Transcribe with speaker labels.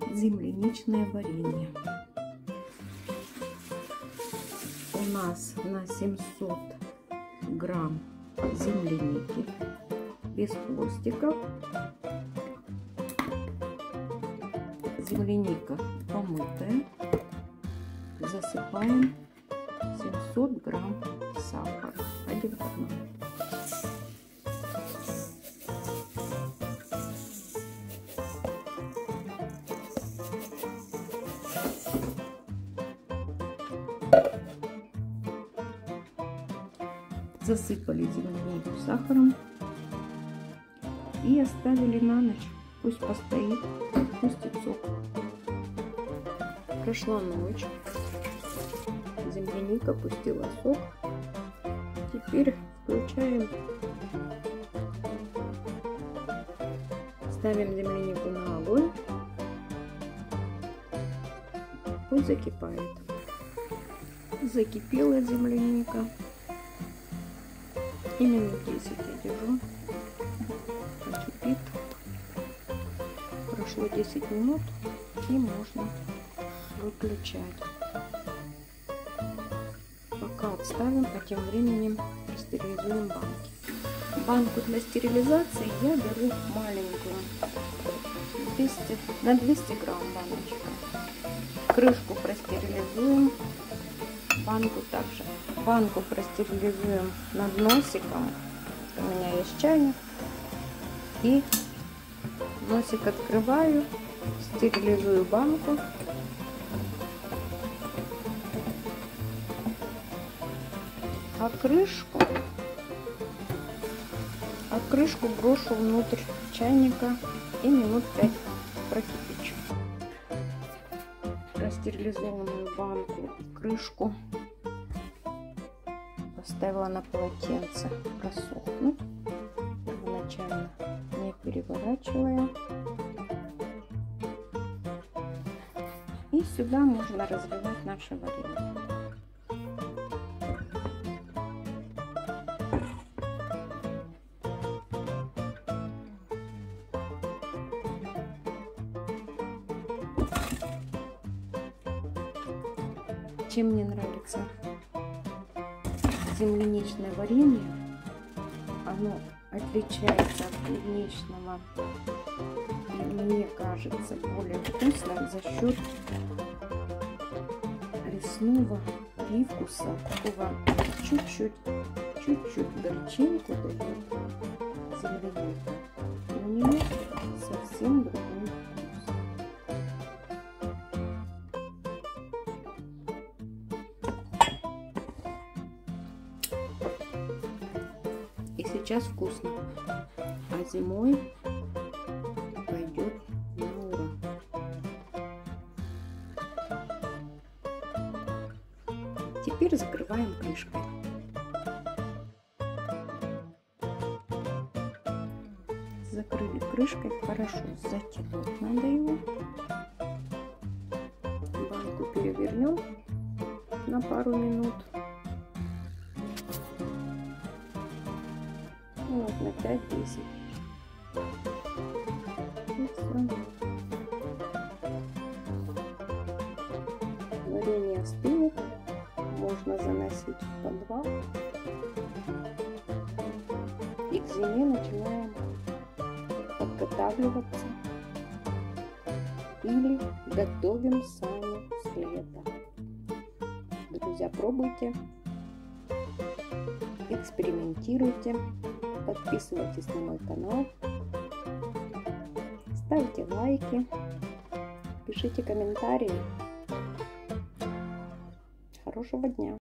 Speaker 1: Земляничное варенье. У нас на 700 грамм земляники без хвостиков. Земляника помытая. Засыпаем 700 грамм сахара 1 к 1. Засыпали землянику сахаром и оставили на ночь. Пусть постоит, пустит сок. Прошла ночь, земляника пустила сок. Теперь включаем, ставим землянику на огонь, пусть закипает. Закипела земляника. И минут 10 я держу. Кипит. Прошло 10 минут и можно выключать. Пока отставим, а тем временем простерилизуем банки. Банку для стерилизации я беру маленькую, на 200 грамм баночка. Крышку простерилизуем. Банку также. Банку простерилизуем над носиком. У меня есть чайник. И носик открываю, стерилизую банку. А крышку брошу внутрь чайника и минут 5 прокипячу. Простерилизованную банку и крышку поставила на полотенце просохнуть, первоначально не переворачивая. И сюда можно разливать наше варенье. Чем мне нравится земляничное варенье, оно отличается от клубничного и мне кажется более вкусным за счет лесного привкуса, такого чуть-чуть горчинку дает земляника. У нее совсем другой вкус. И сейчас вкусно, а зимой пойдет на ура. Теперь закрываем крышкой. Закрыли крышкой, хорошо затянуть надо его. Банку перевернем на пару минут. Вот на 5-10. И все. Варенье остынет. Можно заносить в подвал. И к зиме начинаем подготавливаться. Или готовим сами с лета. Друзья, пробуйте. Экспериментируйте. Подписывайтесь на мой канал, ставьте лайки, пишите комментарии. Хорошего дня!